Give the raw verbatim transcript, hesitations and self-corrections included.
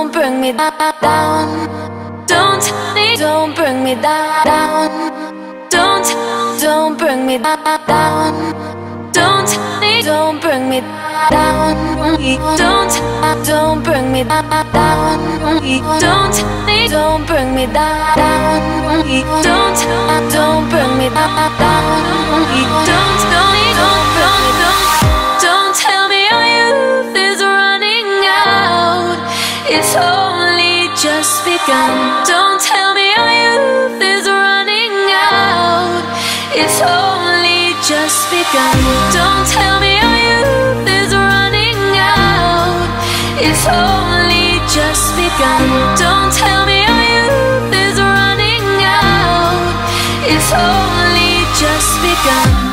don't bring me down. Don't, don't bring me down. Don't, don't bring me down. Don't, don't bring me down. Don't, don't bring me down. Don't, don't bring me down. Don't, don't bring me down. Don't, don't, don't, don't, don't tell me our youth is running out. It's only just begun. Don't tell me our youth is running out. It's only just begun. Don't tell me our youth is running out. It's only just begun. Don't tell me our youth is running out. It's only just begun.